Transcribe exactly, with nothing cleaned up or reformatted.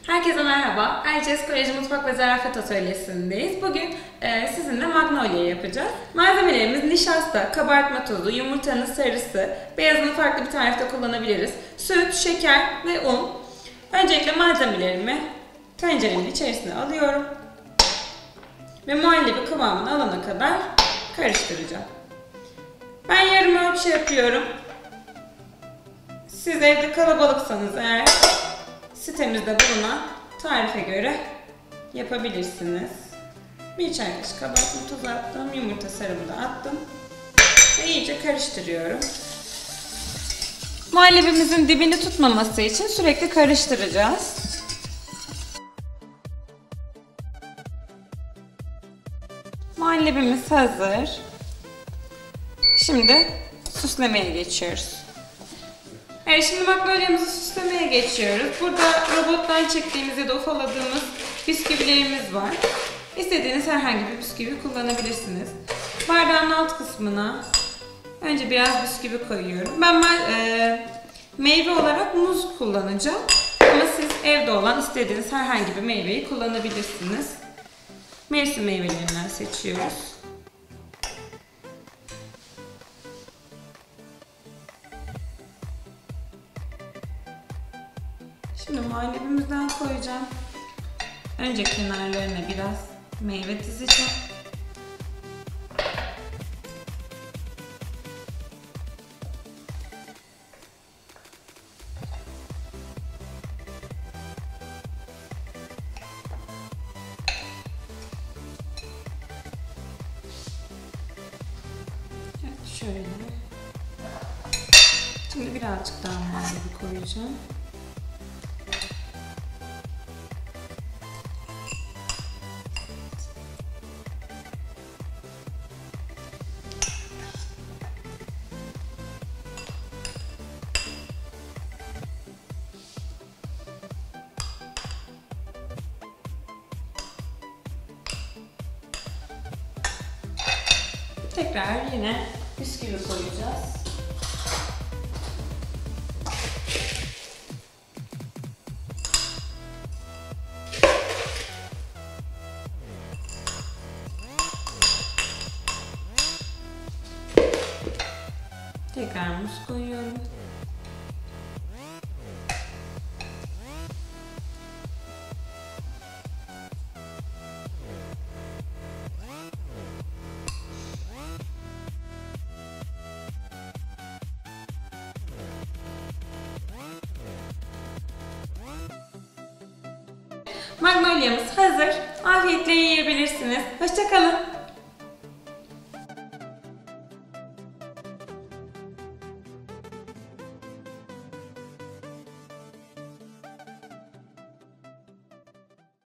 Herkese merhaba. Erciyes Koleji Mutfak ve Zarafet Atölyesi'ndeyiz. Bugün e, sizinle magnolia yapacağız. Malzemelerimiz nişasta, kabartma tozu, yumurtanın sarısı, beyazını farklı bir tarifte kullanabiliriz. Süt, şeker ve un. Öncelikle malzemelerimi tenceremin içerisine alıyorum. Ve muhallebi kıvamını alana kadar karıştıracağım. Ben yarım ölçü yapıyorum. Siz evde kalabalıksanız eğer sitemizde bulunan tarife göre yapabilirsiniz. Bir çay kaşığı kabartma tozu attım, yumurta sarımı da attım ve iyice karıştırıyorum. Muhallebimizin dibini tutmaması için sürekli karıştıracağız. Muhallebimiz hazır. Şimdi süslemeye geçiyoruz. Evet, şimdi magnolia'mızı süslemeye geçiyoruz. Burada robottan çektiğimiz ya da ufaladığımız bisküvilerimiz var. İstediğiniz herhangi bir bisküvi kullanabilirsiniz. Bardağın alt kısmına önce biraz bisküvi koyuyorum. Ben e, meyve olarak muz kullanacağım. Ama siz evde olan istediğiniz herhangi bir meyveyi kullanabilirsiniz. Mevsim meyvelerinden seçiyoruz. Şimdi muhallebimizden koyacağım. Önce kenarlarına biraz meyve dizeceğim. Evet, şöyle. Şimdi birazcık daha muhallebi koyacağım. Tekrar yine bisküvi koyacağız. Tekrar muz koyuyorum. Magnolia'mız hazır. Afiyetle yiyebilirsiniz. Hoşça kalın.